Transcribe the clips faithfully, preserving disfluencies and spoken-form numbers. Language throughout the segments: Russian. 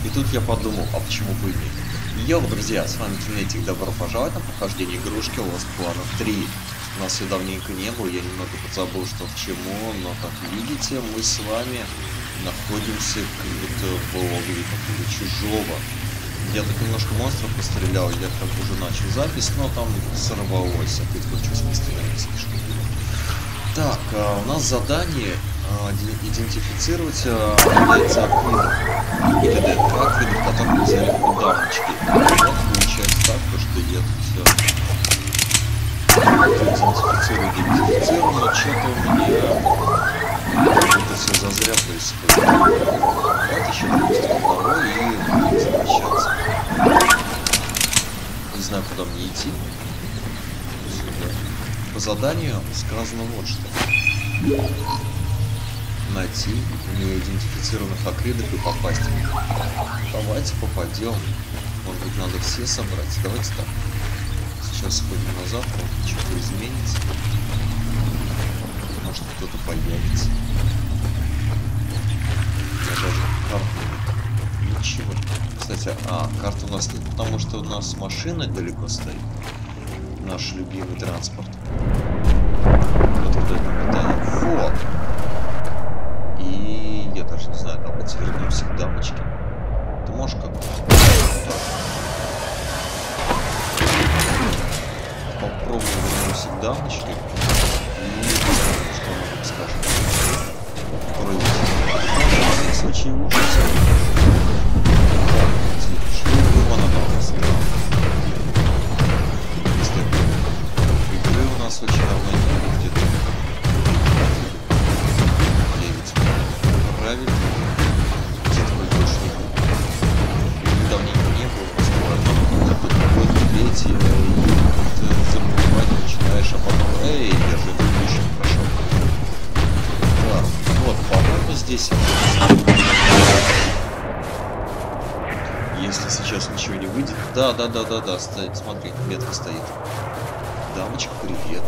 И тут я подумал, а почему бы и нет? Йоу, друзья, с вами Кинетик, добро пожаловать на прохождение игрушки Lost Planet три. У нас ее давненько не было, я немного подзабыл, что к чему, но, как видите, мы с вами находимся как-то в логове какого-то чужого. Я тут немножко монстров пострелял, я как бы уже начал запись, но там сорвалось, опять включился пострелять слишком. Так, а, у нас задание а, идентифицировать а, яйца аквидов. Или ДНК аквидов, которые взяли в дамочки. Вот получается так, то, что я тут все идентифицирую, идентифицирую, но что-то у меня это все зазря происходит. Давайте еще допустим одного и возвращаться. Не знаю, куда мне идти. По заданию сказано вот что. Найти неидентифицированных акридов и попасть в них. Давайте попадем. Может быть, надо все собрать. Давайте так. Сейчас сходим назад, может что-то изменится. Может кто-то появится. Я даже карту не... Ничего. Кстати, а, карты у нас нет, потому что у нас машина далеко стоит. Наш любимый транспорт. Вот. И я даже не знаю, давайте вернемся к дамочке. Ты можешь как-то попробуем вернемся к дамочке. И что она там скажет? В всяком случае лучше всего. Что она там сказала? У нас очень давно не было где-то. Правильно. Где-то мы больше не было. Давненько не было. Просто какой-то третий, и как-то забывать начинаешь, а потом, эй, я же эту вещь не прошел. Так, вот, по-моему, здесь. Если сейчас ничего не выйдет. Да, да, да, да, да, стоит, смотри, метка стоит. Дамочка, привет.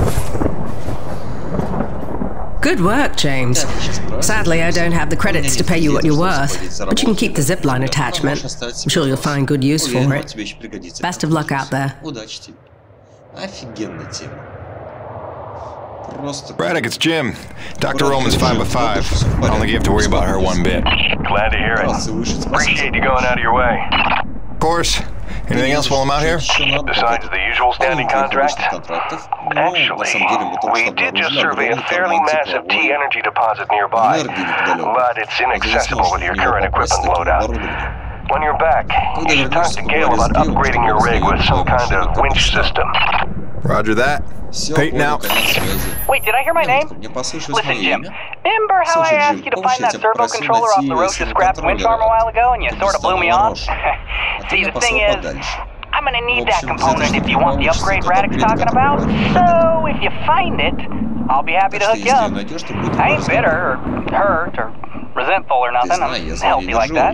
Good work, James. Sadly, I don't have the credits to pay you what you're worth, but you can keep the zipline attachment. I'm sure you'll find good use for it. Best of luck out there. Удачи тебе. Офигенная тема. Просто... Braddock, it's Jim. Doctor Roman's fine by five. I don't think you have to worry about her one bit. Glad to hear it. Appreciate you going out of your way. Of course. Anything else while I'm out here? Besides the usual standing contract? Actually, we did just survey a fairly massive T-energy deposit nearby, but it's inaccessible with your current equipment loadout. When you're back, you should talk to Gale about upgrading your rig with some kind of winch system. Roger that. Peyton out. Wait, did I hear my name? Listen, Jim. Remember how I asked you to find that servo controller off the road to scrapped winch farm a while ago and you sort of blew me off? See, the thing is, I'm gonna need that component if you want the upgrade Braddock's talking about. So, if you find it, I'll be happy to hook you up. I ain't bitter or hurt or resentful or nothing. I'm healthy like that.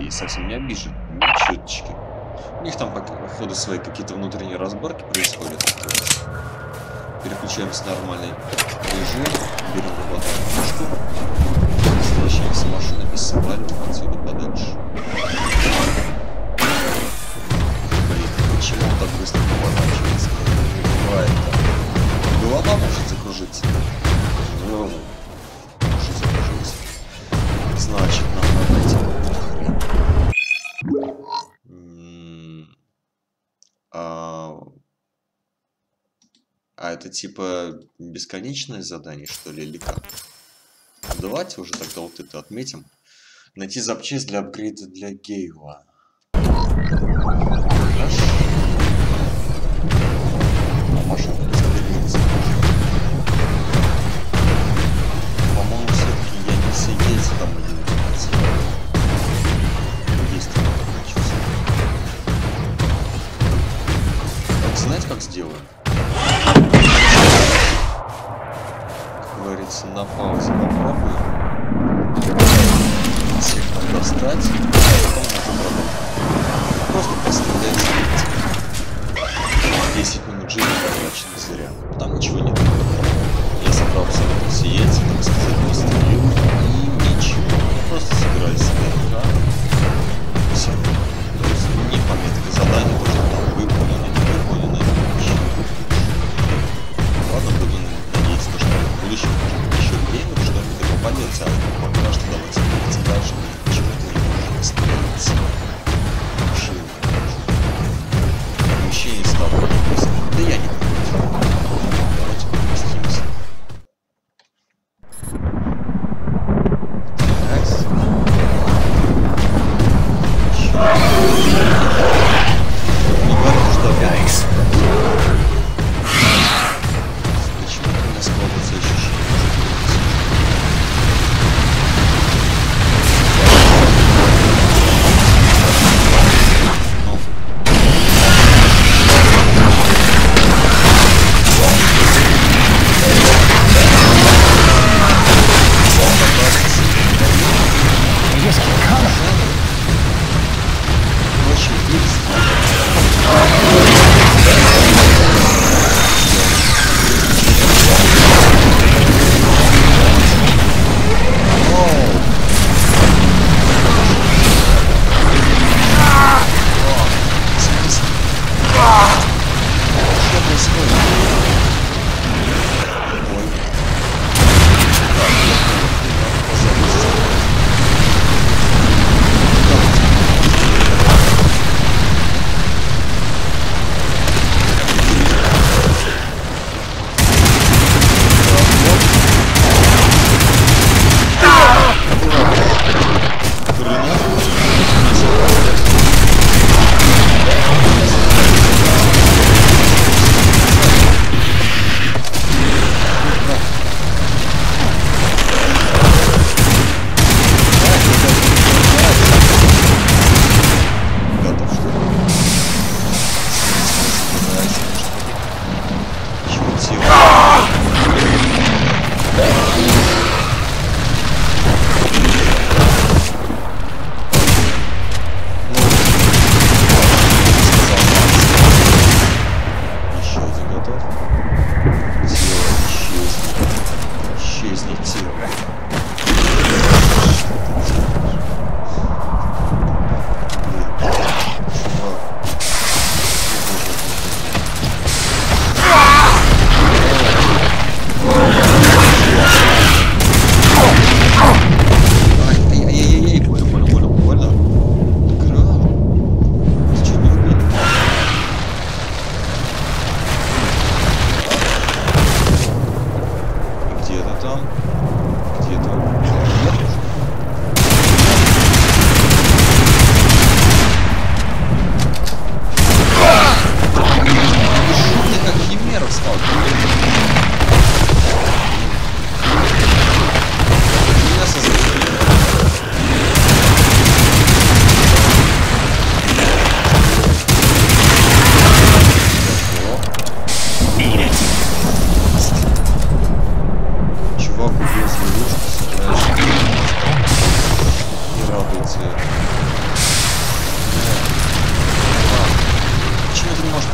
У них там походу свои какие-то внутренние разборки происходят. Переключаемся на нормальный режим, берем выхватываем пушку, возвращаемся в машину и сваливаем отсюда подальше. Блин, почему он так быстро поворачивается? Не бывает так. Голова может закружиться. О, может закружиться. Значит, нам надо найти какую-то хрень. А... а это типа бесконечное задание, что ли, или как? Давайте уже тогда вот это отметим. Найти запчасть для апгрейда для Гейла. Хорошо. А машинка распределится. По-моему, все-таки я не все яйца там идентифицирую. Есть такое чувство. Знаете, как сделаю? Как говорится, на паузе попробую. Всех там достать, а потом можно продолжить. Просто пострелять. десять минут жизни потрачено зря. Там ничего нет. Я собрал абсолютно все яйца, так сказать, пострелил и ничего. Я просто собираюсь ДНК. Все.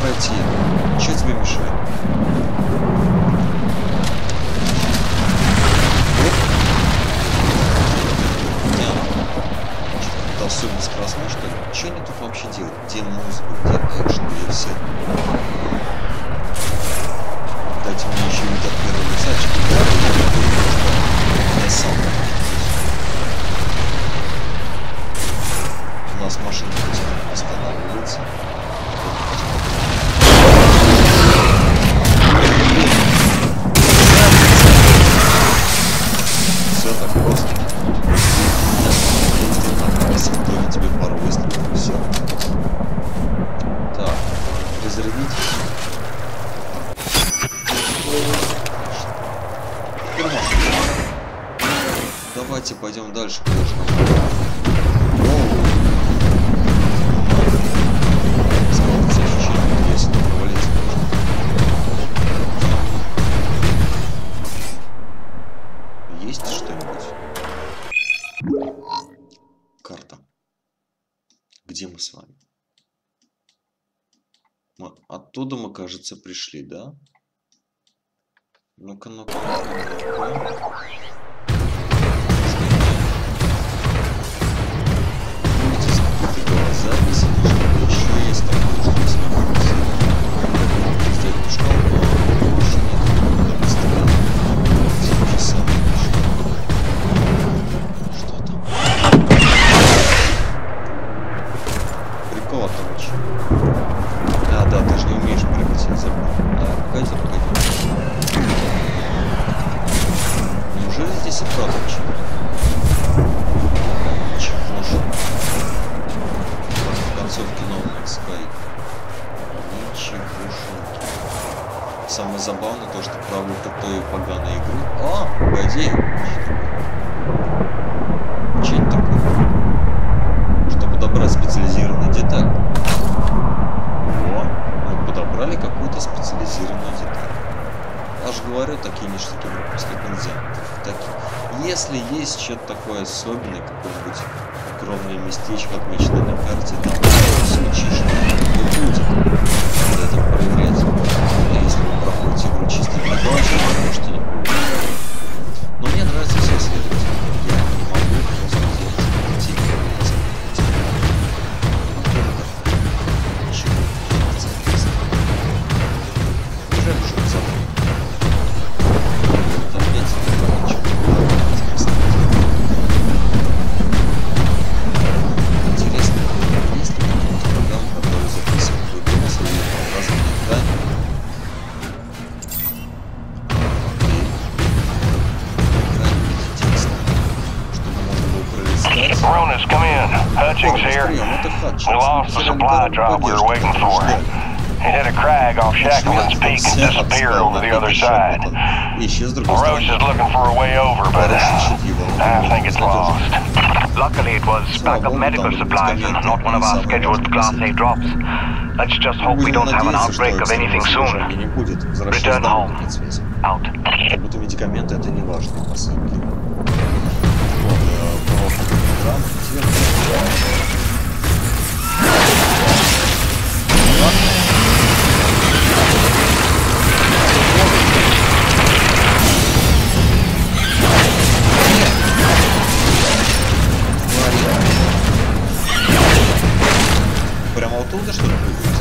пройти. Что тебе мешает? Это особенность красной, что ли? Что они тут вообще делают? Где музыка? Где экшен? Где все? Дайте мне еще вид от первого лица, да? Я сам. У нас машина останавливается. Все так просто. Даю тебе пару выстрелов, все. Так, разрядить. Давайте пойдем дальше, конечно. Сколько ощущений, если не провалиться можно. Есть что-нибудь? Карта. Где мы с вами? Мы... Оттуда мы, кажется, пришли, да? Ну-ка, ну-ка, ну-ка. Будете закрыты глаза, если еще есть такое, что мы с вами сделать шкалу, но больше нет, это странно. Сейчас сам что там? Прикол, короче. А, да, ты же не умеешь прыгать, я забыл. А, погоди, погоди. Неужели здесь и правда ничего? Ничего же. В концовке No Man's Sky. Ничего же. Самое забавное то, что правда той поганой игры. О, погоди. Че это такое? Чтобы подобрать специализированную деталь. О, мы подобрали какую-то специализированную деталь. Аж говорю, такие ништяки пропускать нельзя. Так, если есть что-то такое особенное, какое-нибудь огромное местечко, отмеченное на карте, там случишь, то будет. Надо это проверять. А если вы проходите игру чисто для галочки, то можете не будет. Но мне нравится все исследовать. Я не могу просто взять идти и проверять. Ничего. Жаль, что это забыл. Интересно, есть ли какие-нибудь программы, которые записывают в игру свои разные здания? Окей. Экране интересно, чтобы можно было пролистать. Ronas, come in. Hutchings here. We lost the supply drop we were waiting for. It hit a crag off Shackleton's Peak and disappeared over the other side. Roche is looking for a way over, but I think it's lost. Luckily, it was backup medical supplies and not one of our scheduled Class A drops. Let's just hope we don't have an outbreak of anything soon. Return home. Out. Как будто медикаменты это не важные посылки. Прямо оттуда, что ли, прыгать?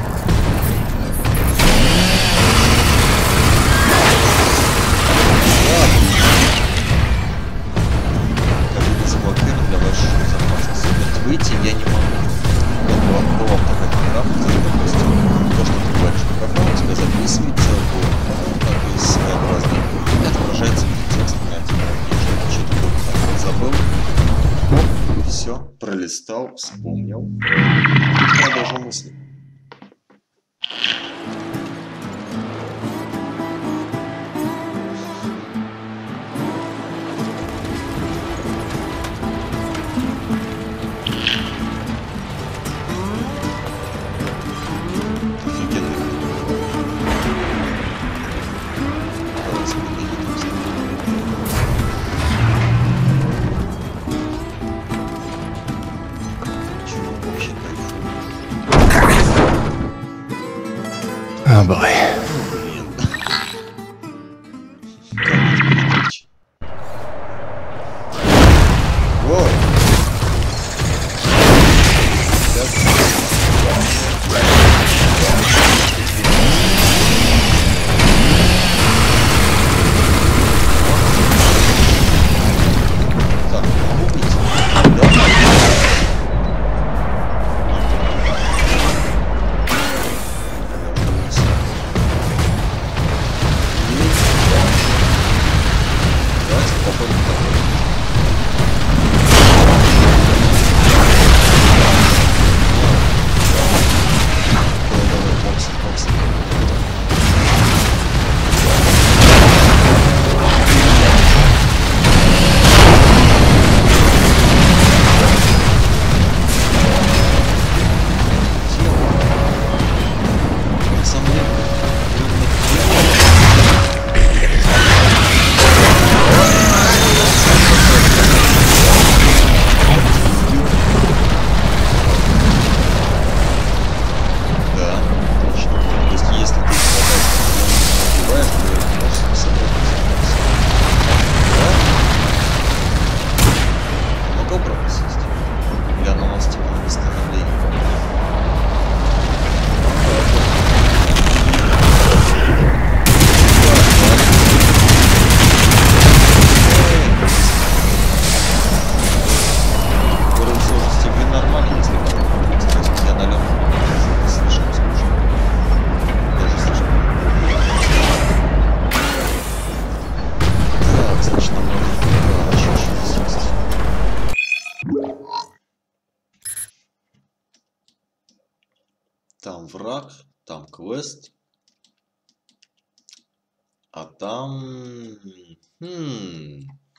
Как это заблокировано для вашей безопасности? Вот выйти я не могу. Вот была такая программа, где, допустим, то, что ты говоришь в микрофон, у тебя записывается, вот, так и своеобразно. И отображается текст на тебя. Если что-то такое забыл, оп, все, пролистал, вспомнил. Продолжил мысли. Oh boy. Там враг, там квест. А там... Хм...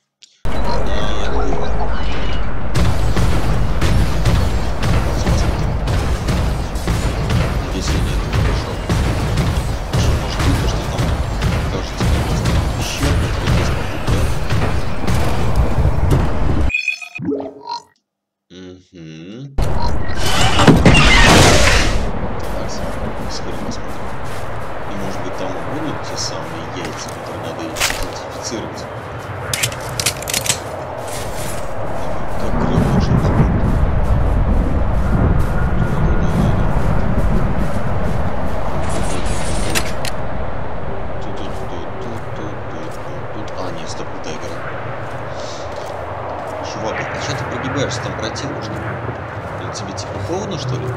Если нет, то хорошо. Может быть, то, что там кажется еще какой-то Угу. Скоро посмотрим. И может быть там будут те самые яйца, которые надо идентифицировать. Как крыло должно быть. А, нет, стоп, это игра. Чувак, а что ты прогибаешься? Там противно, что ли? Или тебе типа холодно, что ли?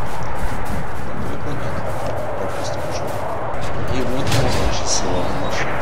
И вот, наша слава наша.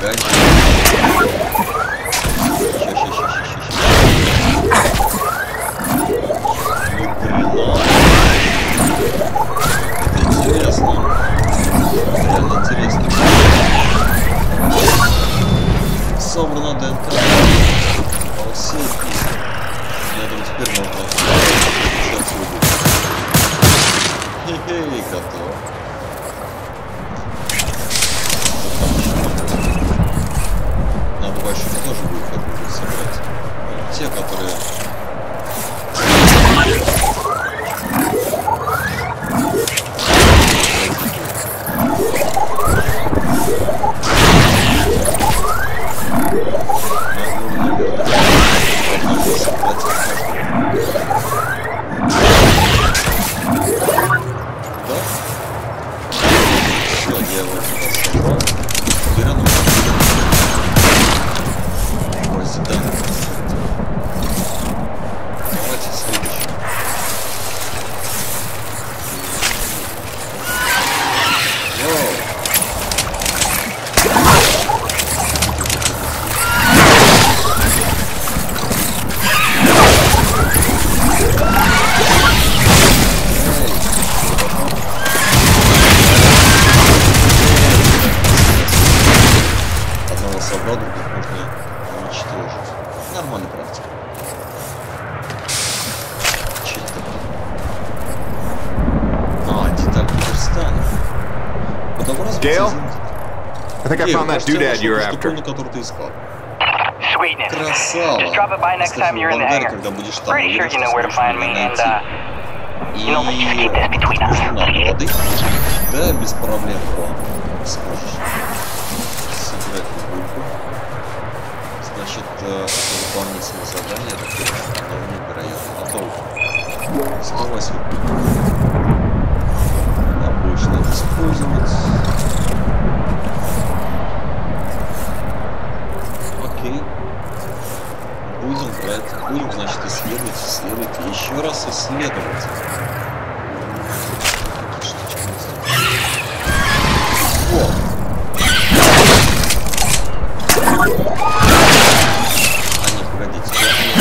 раньше. Ща, ща, ща, ща, ща, ща. Это интересно. Реально интересно. Собрана ДНК. Полсетки. Я думаю, теперь можно сейчас убить. Хе-хей, готов. Надо больших тоже будет как-нибудь собрать. Те, которые... Gale? I think I found that doodad you're after. Sweetness. Just drop it by next time you're in the hangar. Pretty sure you know where to find me, and uh, you know, let's just keep this between us. Да, без проблем, сможешь сыграть группу. Значит, дополнительное задание, оно невероятно надолго. Снова свой. Обычно использовать. Окей. Будем брать, будем, значит, исследовать, исследовать, еще раз исследовать. Во! А не, погодите.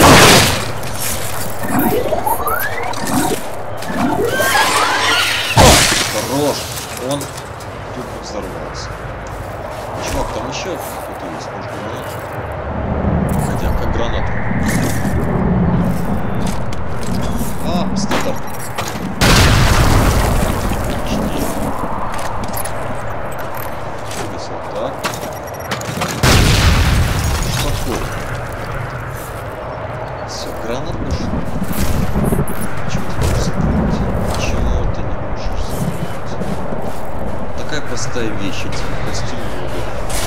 Хорош! Он тут взорвался. Чувак, там еще кто-то есть, может, гранат? Хотя, как граната. А, стандарт. Вот так. Спокойно. Все, гранат пошел. Почему ты можешь закрыть? Почему ты не можешь закрыть? Такая простая вещь, эти костюмы выглядят.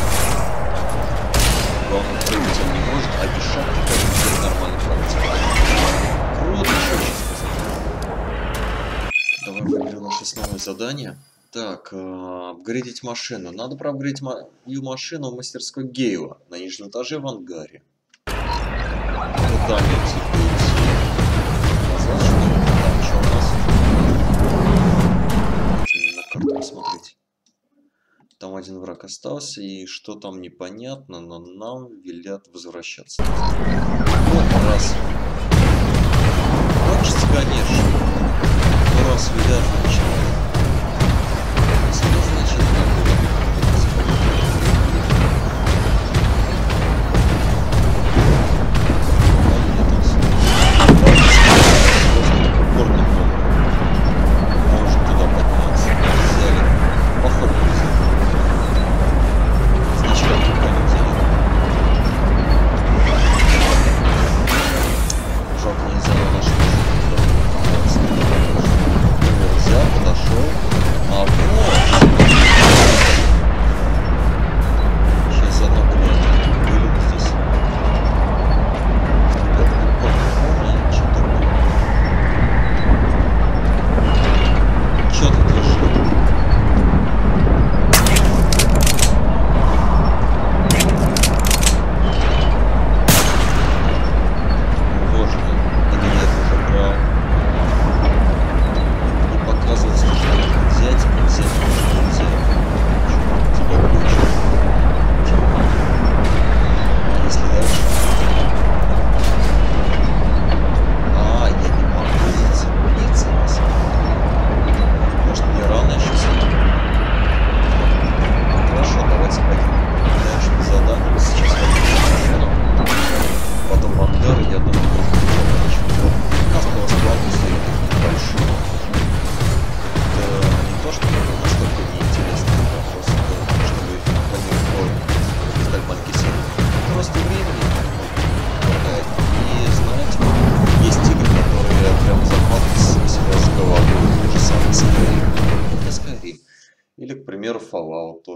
Главное, прыгать он не может, а без шапки кажется нормально практика. Круто, что еще сказать. Давай выберем наше основное задание. Так, э, апгрейдить машину. Надо проапгрейдить мою машину в мастерской Гейла на нижнем этаже в ангаре. Куда мне теперь? Назад, что ли? Там что у нас? Давайте на карту посмотреть. Там один враг остался, и что там непонятно, но нам велят возвращаться. Вот раз. Хочется, конечно. Но раз велят, начинать. Значит, как может туда подняться. Взяли. Походу взяли. Сначала туда не взяли. Жалко, нельзя на нашу взял, подошел.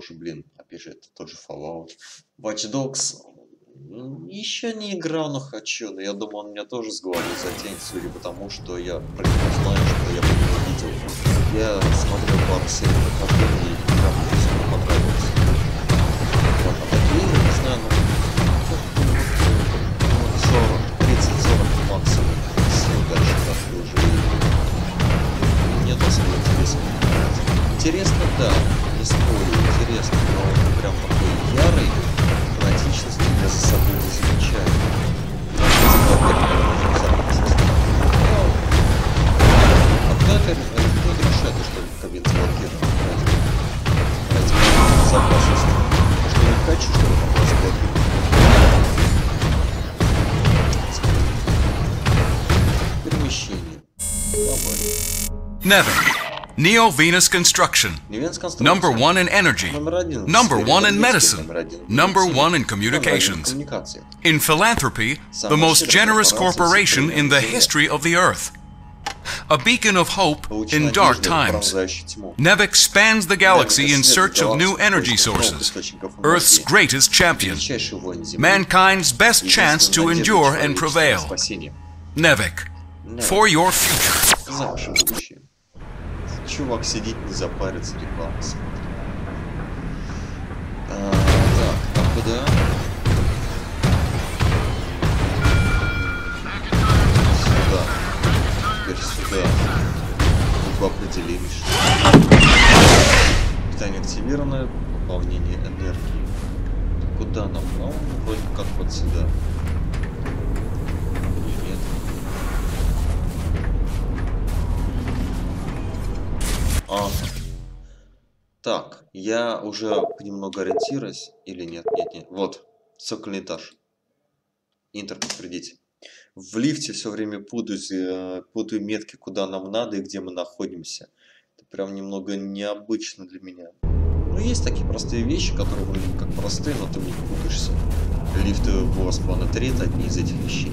тоже, блин, опять же, это тот же Fallout. Watch Dogs еще не играл, но хочу, но я думаю, он меня тоже с головы затянет, судя по тому, что я прекрасно знаю, что я бы не видел. Я смотрел пару серий прохождений, и прям мне понравилось. Вот, а такие игры, не знаю, ну, сорок, тридцать сорок максимум, если дальше как-то уже нет особо интереса. Интересно, да, не спорю, интересно, но прям такой ярый, фанатичности я за собой не замечаю. Однако, никто не решает, что кабин заблокирован. Ради безопасности. Потому что я не хочу, чтобы он был заблокирован. Перемещение. Nevik. Neo-Venus Construction. Number one in energy. Number one in medicine. Number one in communications. In philanthropy, the most generous corporation in the history of the Earth. A beacon of hope in dark times. Nevik spans the galaxy in search of new energy sources. Earth's greatest champion. Mankind's best chance to endure and prevail. Nevik. For your future. Чувак сидит, не запарится, рекламу смотрит. А, так, а куда? Сюда. Теперь сюда. Мы определились. Питание активировано. Пополнение энергии. Куда нам? Ну, вроде как вот сюда. Ага. Так, я уже немного ориентируюсь. Или нет, нет, нет. Вот, цокольный этаж. Интер, подтвердите. В лифте все время путаюсь, путаю метки, куда нам надо и где мы находимся. Это прям немного необычно для меня. Ну, есть такие простые вещи, которые вроде как простые, но ты не путаешься. Лифты в Спана три — это одни из этих вещей.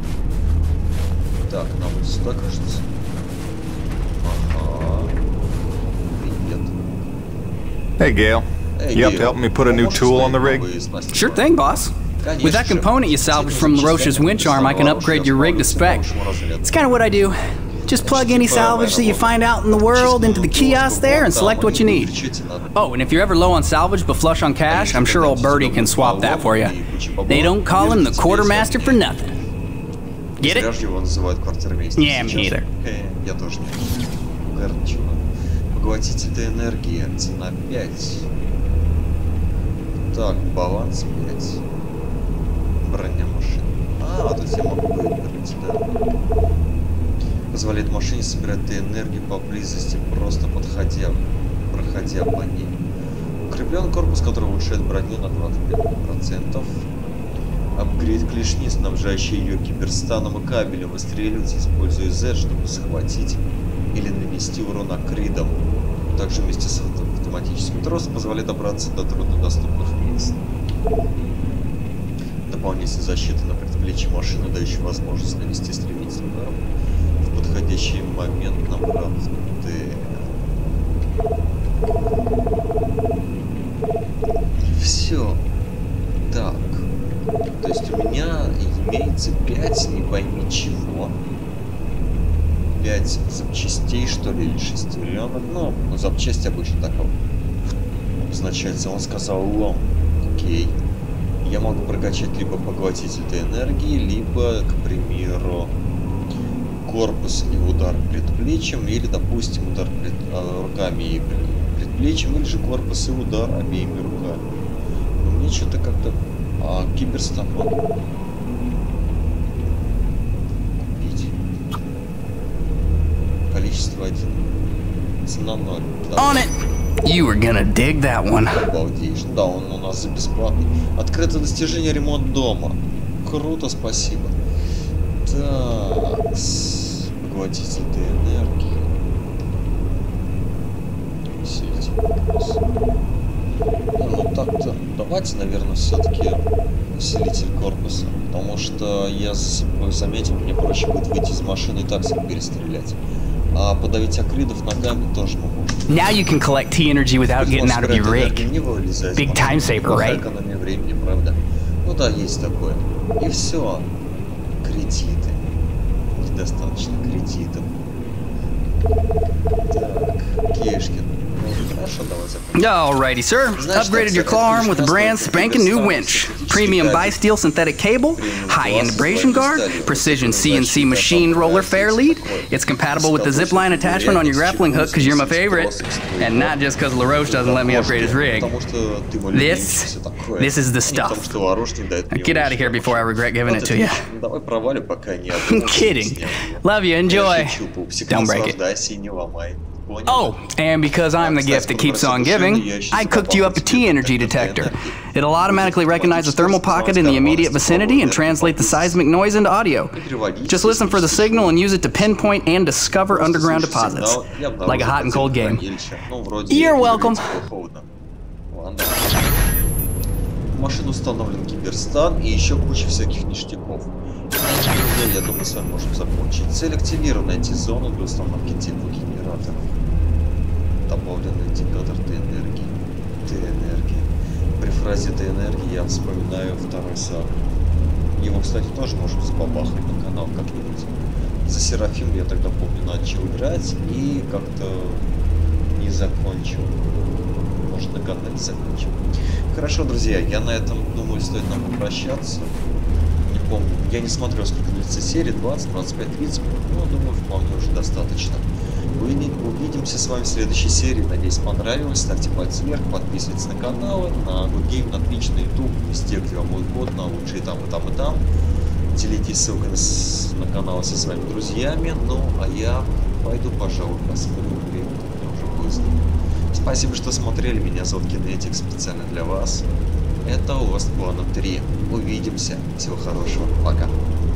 Так, нам вот сюда, кажется. Ага. Hey, Gale. Hey, you have to help me put a new tool on the rig? Sure thing, boss. With that component you salvaged from LaRoche's winch arm, I can upgrade your rig to spec. It's kind of what I do. Just plug any salvage that you find out in the world into the kiosk there and select what you need. Oh, and if you're ever low on salvage but flush on cash, I'm sure old Birdie can swap that for you. They don't call him the quartermaster for nothing. Get it? Yeah, me neither. Я тоже не. Поглотитель энергии, цена пять. Так, баланс пять. Броня машины. А, тут я могу выбрать, да? Позволяет машине собирать энергию поблизости, просто подходя, проходя по ней. Укреплен корпус, который улучшает броню на двадцать пять процентов. Апгрейд клешни, снабжающий ее киберстаном и кабелем, выстреливать, используя Z, чтобы схватить или нанести урон акридам. Также вместе с автоматическим тросом позволяет добраться до труднодоступных мест. Дополнительная защита на предплечье машины, дающая возможность нанести стремительный удар в подходящий момент на правды. Все. Так. То есть у меня имеется пять, не пойми чего. пять запчастей, что ли, или шестеренок. Ну, ну запчасть обычно такого обозначается. Он сказал лом. Окей. Я могу прокачать либо поглотитель энергии, либо, к примеру, корпус и удар предплечьем, или, допустим, удар пред, а, руками и предплечьем, или же корпус и удар обеими руками. Но мне что-то как-то... А, киберстан могу купить. Количество один. Цена ноль. On it. You were gonna dig that one. Обалдеешь. Да, он у нас за бесплатный. Открытое достижение, ремонт дома. Круто, спасибо. Так. Поглотитель энергии. Усилитель корпуса. Ну так-то. Давайте, наверное, все-таки усилитель корпуса. Потому что я заметил, мне проще будет выйти из машины и так всех перестрелять. А подавить акридов ногами тоже мы можем. Now you can collect T energy without getting out of your rig. Big time saver, right? Экономия времени, правда? Ну да, есть такое. И все. Кредиты. Недостаточно кредитов. Так, Кешкин. Alrighty, sir. Upgraded your claw arm with a brand spanking new winch. Premium bi-steel synthetic cable, high-end abrasion guard, precision C N C machine roller fair lead. It's compatible with the zipline attachment on your grappling hook because you're my favorite. And not just because LaRoche doesn't let me upgrade his rig. This, this is the stuff. Now get out of here before I regret giving it to you. I'm kidding. Love you, enjoy. Don't break it. Oh, and because I'm the gift that keeps on giving, I cooked you up a T energy detector. It'll automatically recognize a thermal pocket in the immediate vicinity and translate the seismic noise into audio. Just listen for the signal and use it to pinpoint and discover underground deposits. Like a hot and cold game. You're welcome. В машину установлен киберстан и еще куча всяких ништяков. Я думаю, с вами можем закончить. Цель активирована, найти зону для установки типа генераторов. Добавленный индикатор Т-энергии. Т-энергия. При фразе Т-энергии я вспоминаю второй сам. Его, кстати, тоже можем забабахать на канал как-нибудь. За Серафим я тогда помню начал играть и как-то не закончил. Может, на канале закончил. Хорошо, друзья, я на этом, думаю, стоит нам попрощаться. Не помню, я не смотрел, сколько длится серия, двадцать, двадцать пять, тридцать минут, но думаю, вполне уже достаточно. Увидимся с вами в следующей серии. Надеюсь, понравилось. Ставьте пальцы вверх, подписывайтесь на канал, на Good Game, на Twitch, на YouTube, везде, где вам будет угодно, лучше и там, и там, и там. Делитесь ссылкой на, на канал со своими друзьями. Ну, а я пойду, пожалуй, посмотрю время, уже поздно. Спасибо, что смотрели. Меня зовут Кинетик, специально для вас. Это Lost Planet три. Увидимся. Всего хорошего. Пока.